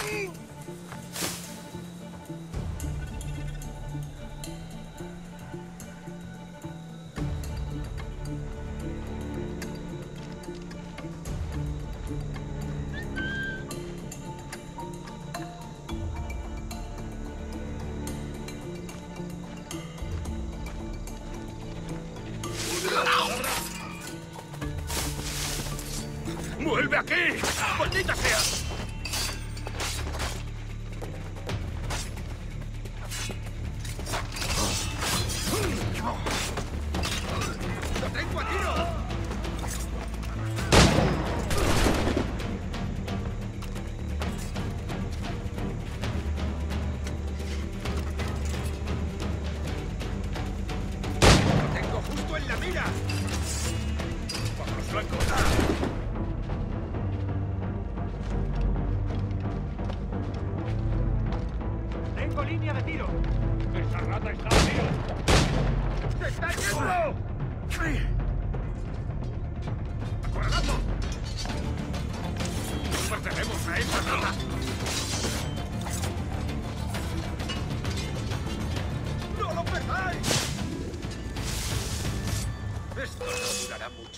¡Vuelve aquí! ¡Maldita sea! ¡Lo tengo a tiro! ¡Lo tengo justo en la mira! ¡Bajo los flancos! Línea de tiro. ¡Esa rata está a tiro! ¡Se está yendo! ¡Acorralando! ¡Pertenecemos a esa rata! ¡No lo perdáis! Esto no durará mucho.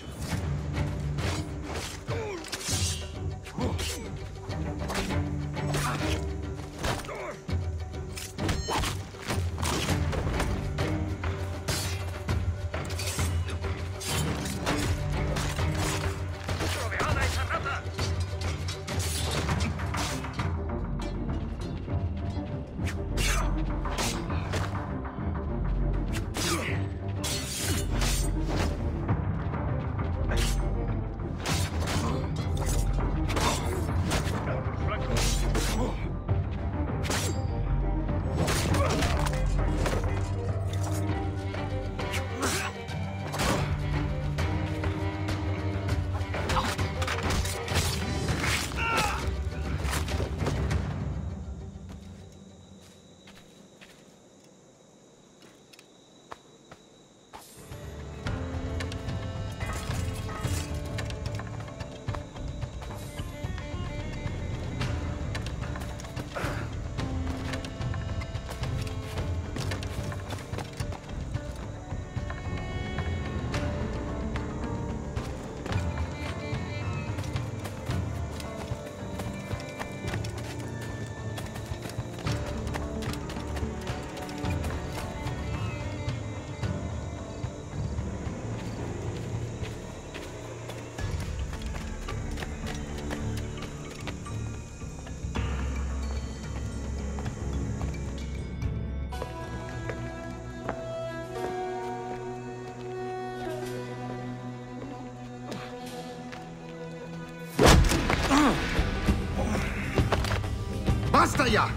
¡Basta ya!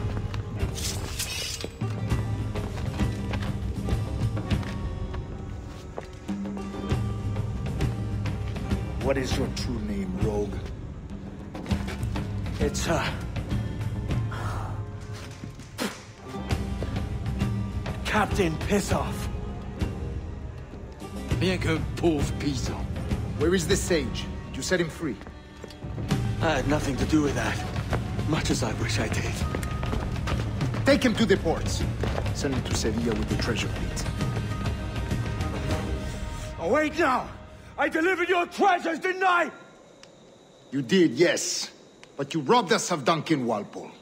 What is your true name, rogue? It's, Captain Pissoff. Bien que pauvre piso. Where is the sage? Did you set him free? I had nothing to do with that. Much as I wish I did. Take him to the ports. Send him to Sevilla with the treasure fleet. Oh, wait now! I delivered your treasures, didn't I? You did, yes. But you robbed us of Duncan Walpole.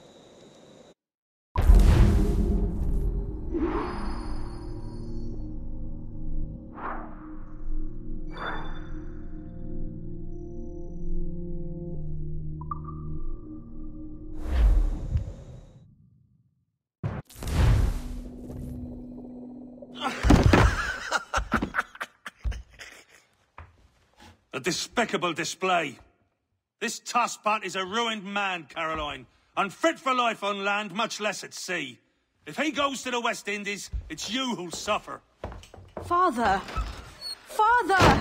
A despicable display. This Stoppard is a ruined man, Caroline. Unfit for life on land, much less at sea. If he goes to the West Indies, it's you who'll suffer. Father! Father!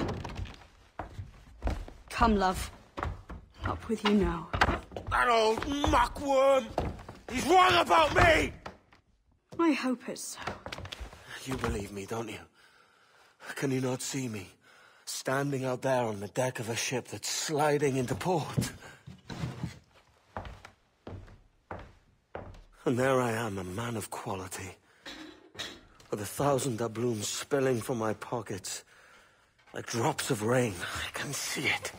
Come, love. Up with you now. That old muckworm! He's wrong about me! I hope it's so. You believe me, don't you? Can you not see me? Standing out there on the deck of a ship that's sliding into port. And there I am, a man of quality, with 1,000 doubloons spilling from my pockets, like drops of rain. I can see it.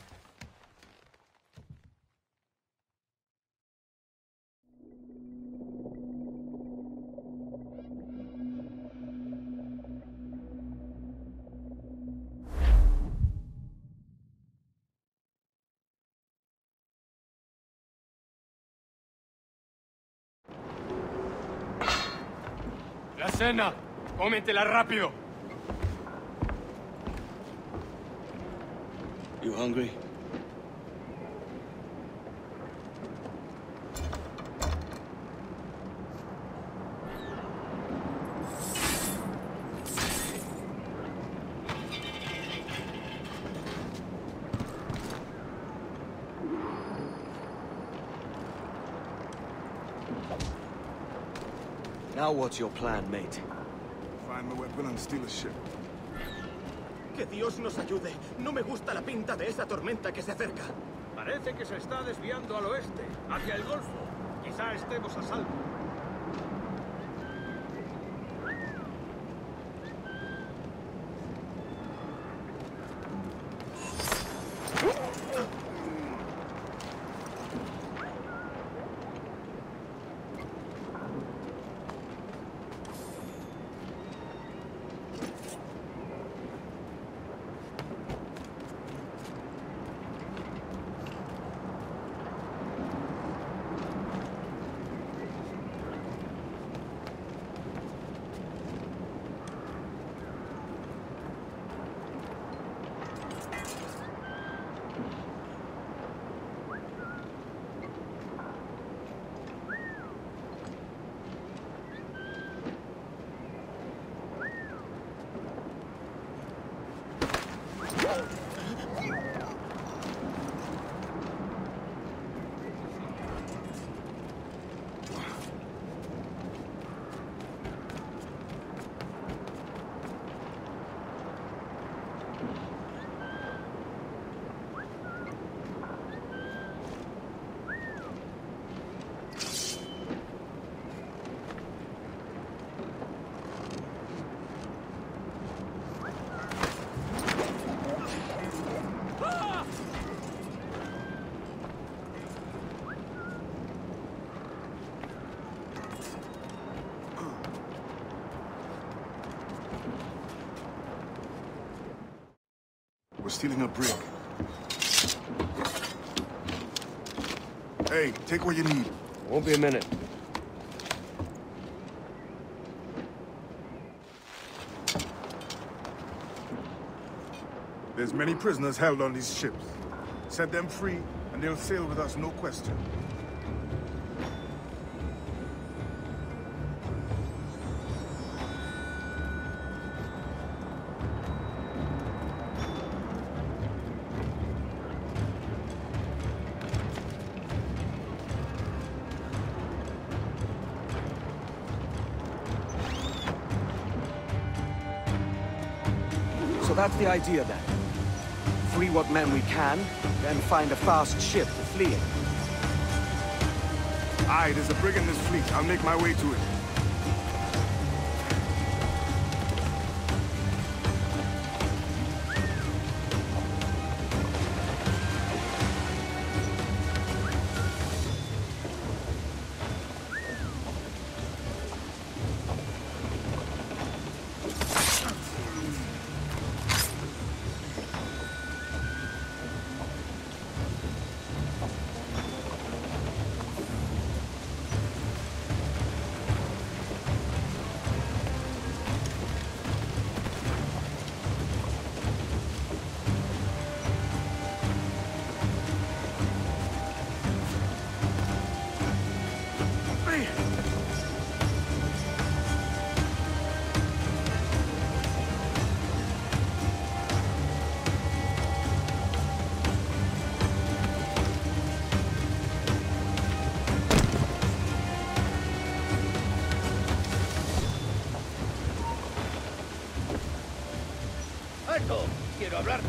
La cena, cómetela rápido. You hungry? Now what's your plan, mate? Find the weapon and steal a ship. Que Dios nos ayude. No me gusta la pinta de esa tormenta que se acerca. Parece que se está desviando al oeste, hacia el Golfo. Quizá estemos a salvo. We're stealing a brig. Hey, take what you need. Won't be a minute. There's many prisoners held on these ships. Set them free, and they'll sail with us, no question. So that's the idea then. Free what men we can, then find a fast ship to flee in. Aye, there's a brig in this fleet. I'll make my way to it. Quiero hablar.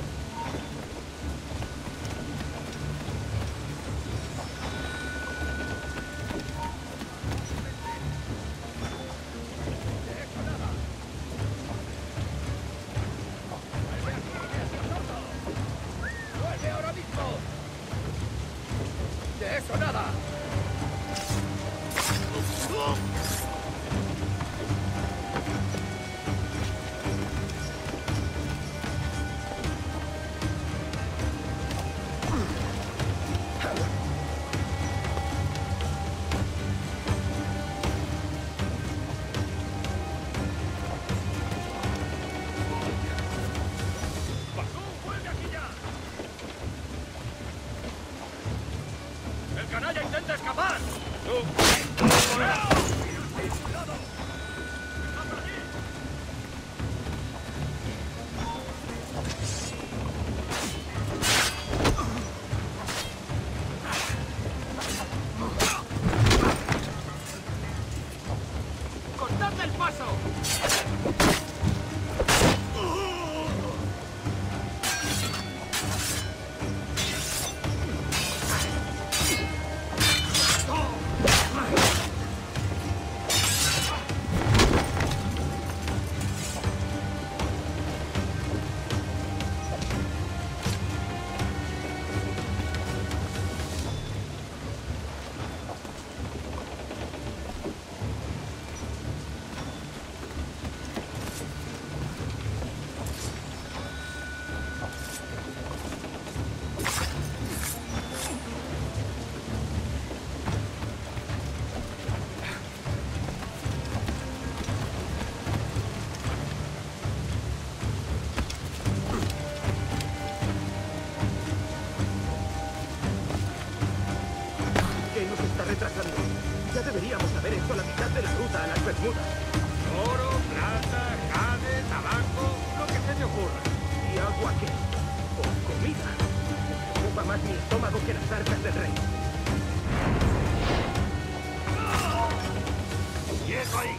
de eso nada! Retrasando. Ya deberíamos haber hecho la mitad de la ruta a las Bermudas. Oro, plata, jade, tabaco, lo que se te ocurra. ¿Y agua qué? ¿O comida? Me preocupa más mi estómago que las arcas del rey. ¡Quieto ahí!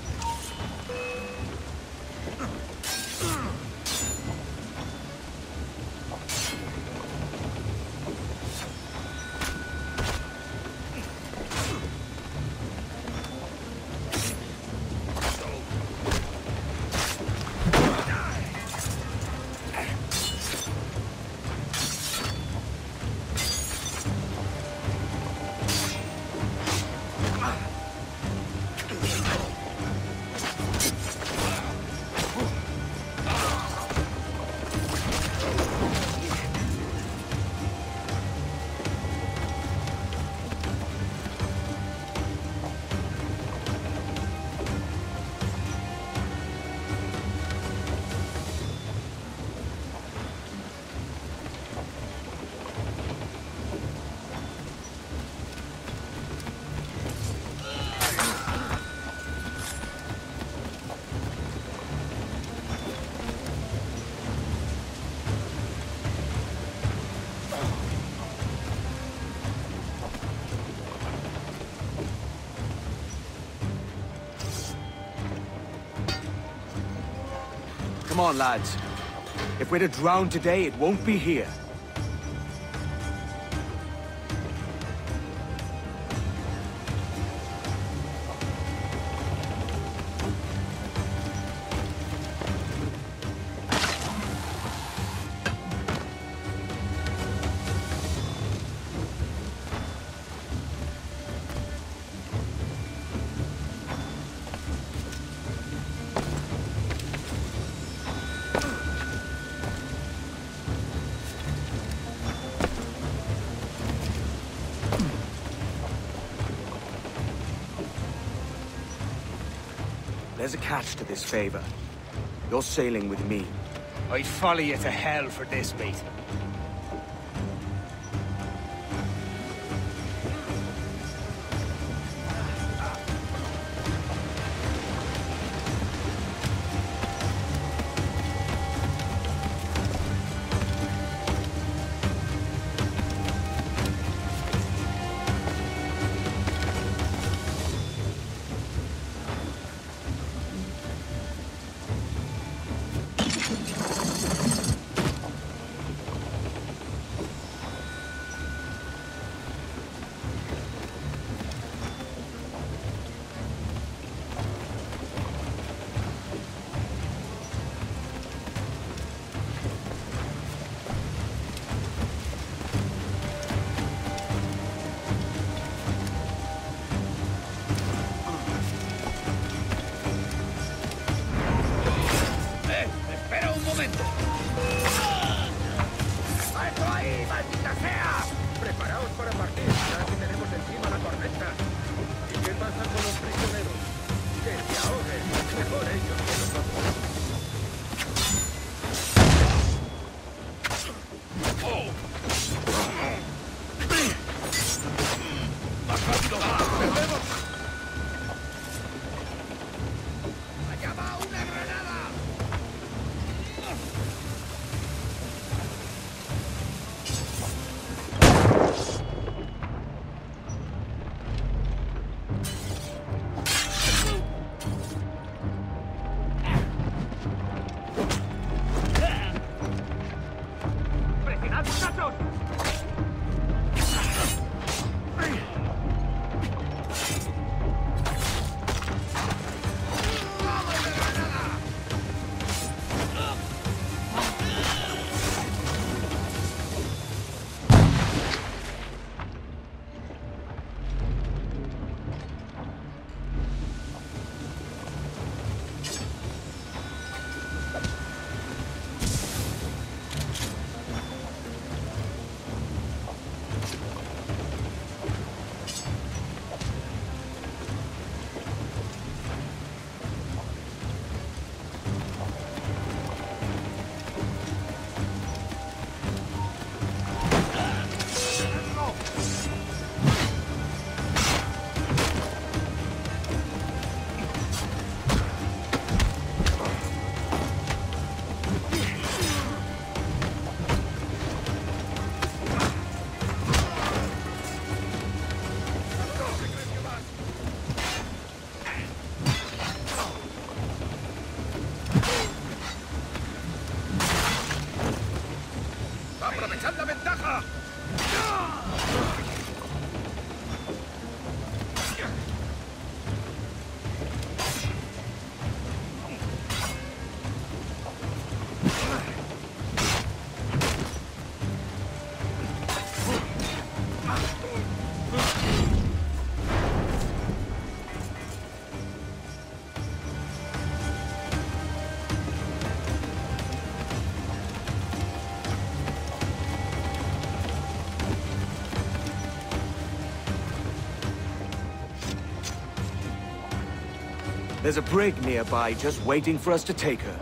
Come on, lads. If we're to drown today, it won't be here. There's a catch to this favor. You're sailing with me. I'd follow you to hell for this, mate. ¡Rápido! ¡Perdemos! ¡Allá va una granada! ¡Presionad, muchachos! ¡Aprovechad la ventaja! There's a brig nearby just waiting for us to take her.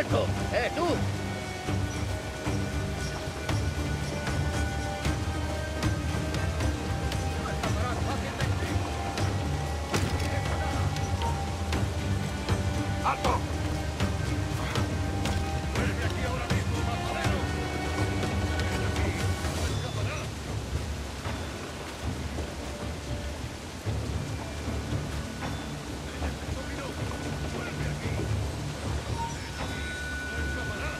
¡Alto! ¡Tú! ¡Alto! ¡Vuelve aquí ahora mismo, mazalero! ¡Ven aquí! ¡No escaparás! ¡Sobrino! ¡Vuelve aquí! ¡Ven aquí! ¡No escaparás!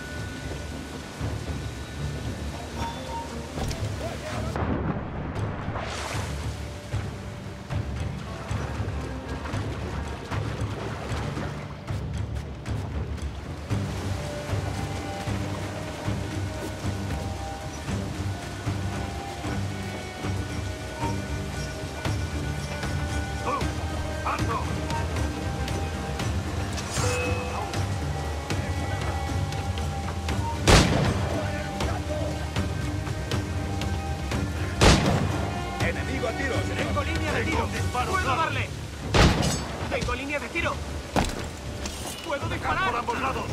¡Enemigo a tiros! ¡Tengo línea de tiro! ¡Puedo darle! ¡Tengo línea de tiro! ¡Puedo disparar! ¡Por ambos lados!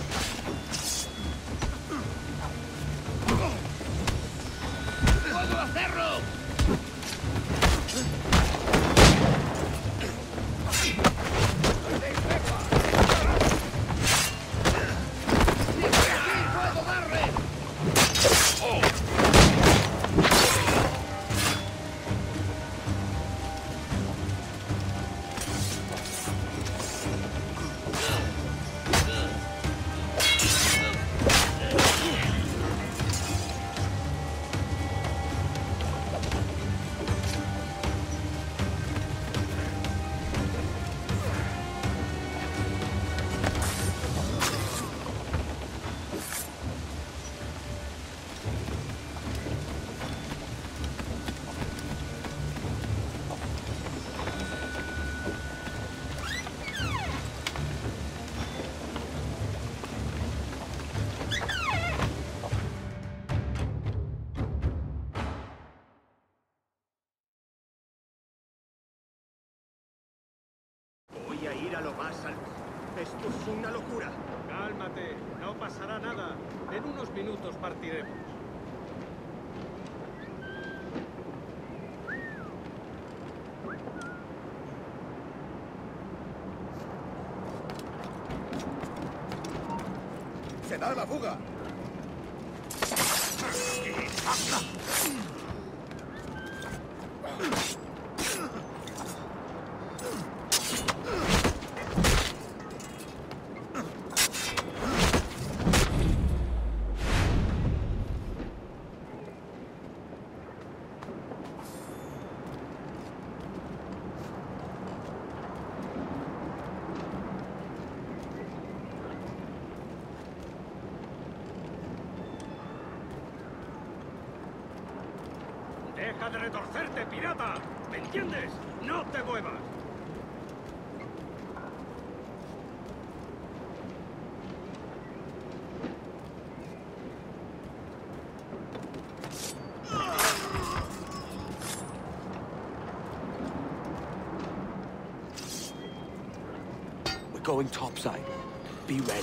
¡Puedo hacerlo! ¡Puedo darle! Voy a ir a lo más alto. Esto es una locura. Cálmate, no pasará nada. En unos minutos partiremos. ¡Se da la fuga! ¡Deja de retorcerte, pirata! ¿Me entiendes? ¡No te muevas! We're going topside. Be ready.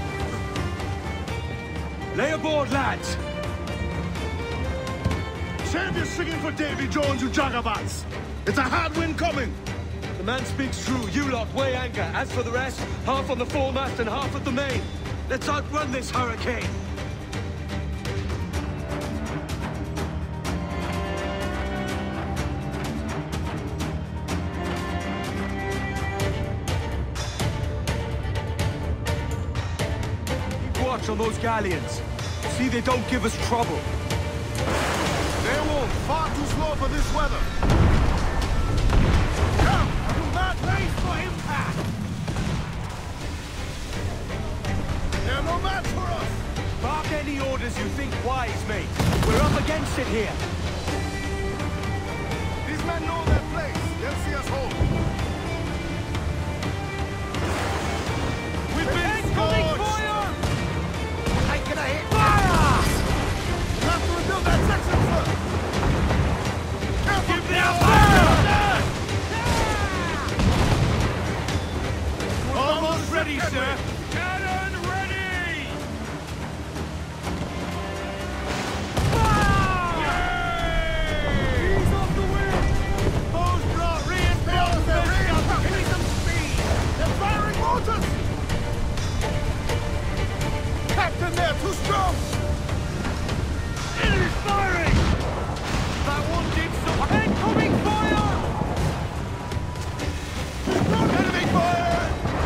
Lay aboard, lads! Save your singing for Davy Jones, you jagabats! It's a hard wind coming! The man speaks true. You lot weigh anchor. As for the rest, half on the foremast and half at the main. Let's outrun this hurricane! Keep watch on those galleons. See they don't give us trouble. They won't. Far too slow for this weather. Come! You mad race for impact! They're no match for us! Bark any orders you think wise, mate. We're up against it here. These men know their place. They'll see us home. We've been scorched! Taking a hit! Fire! We have to rebuild that section first! Careful! Give them fire! Almost Ready, sir! Cannon ready! Ease off the wind! Those brought reinforcements! Give me some speed! They're firing mortars! Captain, they're too strong! Enemy's firing! That one did some incoming fire! Enemy fire!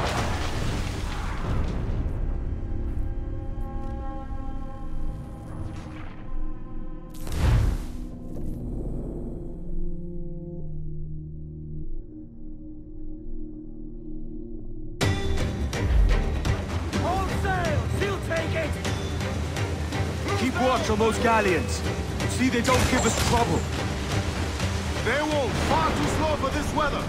All sails! You'll take it! Keep watch on those galleons. See they don't give us trouble. They won't. Far too slow for this weather.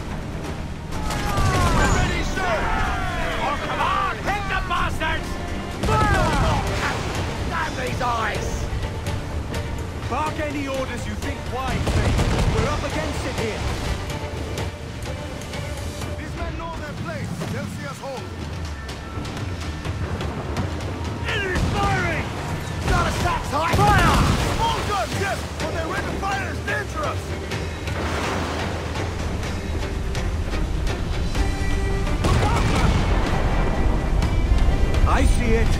Ready, sir! Oh, come on! Hit the bastards! Damn these eyes! Bark any orders you think wise, mate. We're up against it here. These men know their place. They'll see us home. Enemy's firing! Got a sack high! Fire! Small guns, yes! When they're ready to fire, it's dangerous! I see it.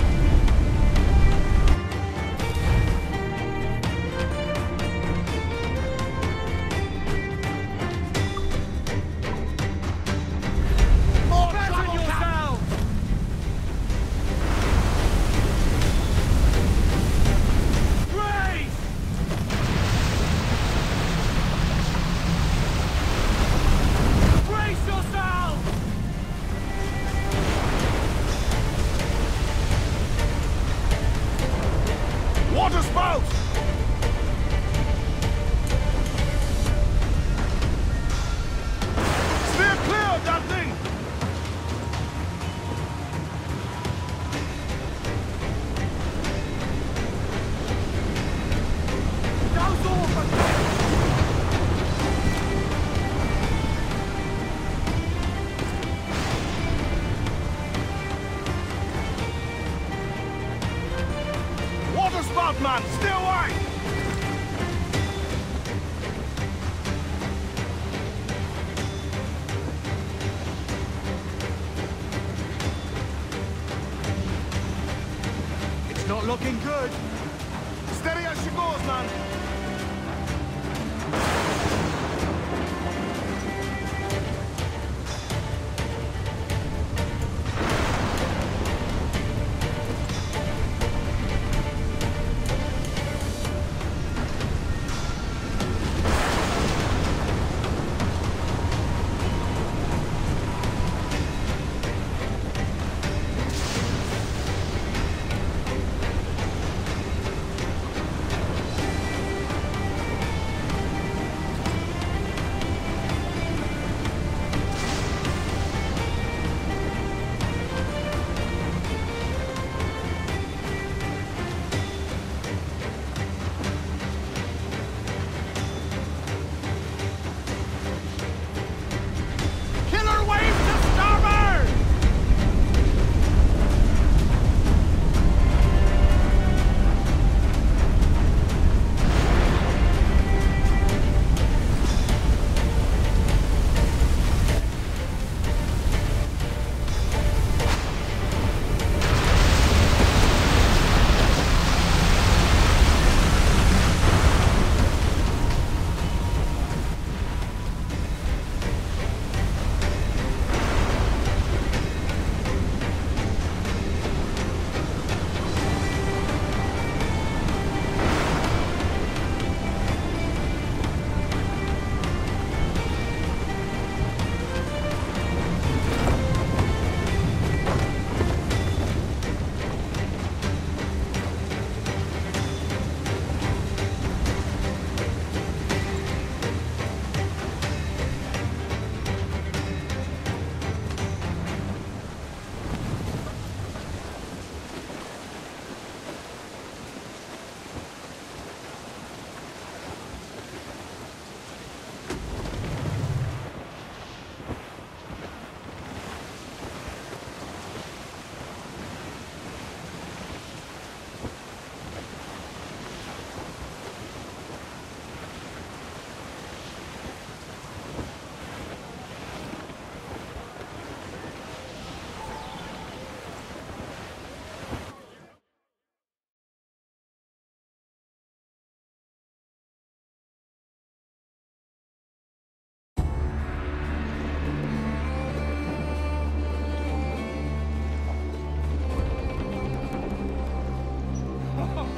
More Batten trouble, yourselves! Raise! Brace yourselves! Water spouts! Steer clear of that thing! Douse over! Water spout, man! Stay away! It's not looking good. Steady as she goes, man!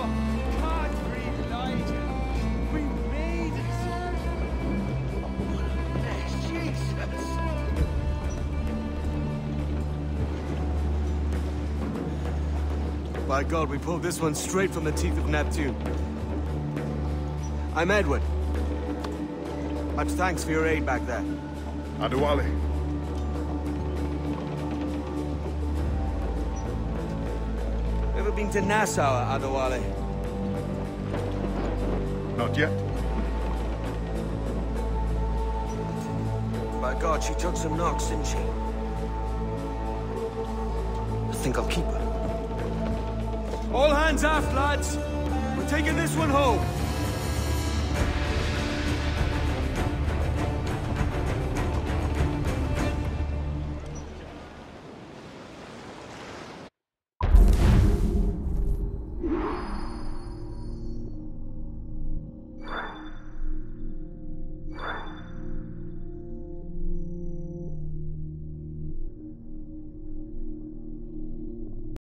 Can't relight it. We made it. Jesus! By God, we pulled this one straight from the teeth of Neptune. I'm Edward. Much thanks for your aid back there. Adewale. Ever been to Nassau, Adewale? Not yet. By God, she took some knocks, didn't she? I think I'll keep her. All hands aft, lads! We're taking this one home!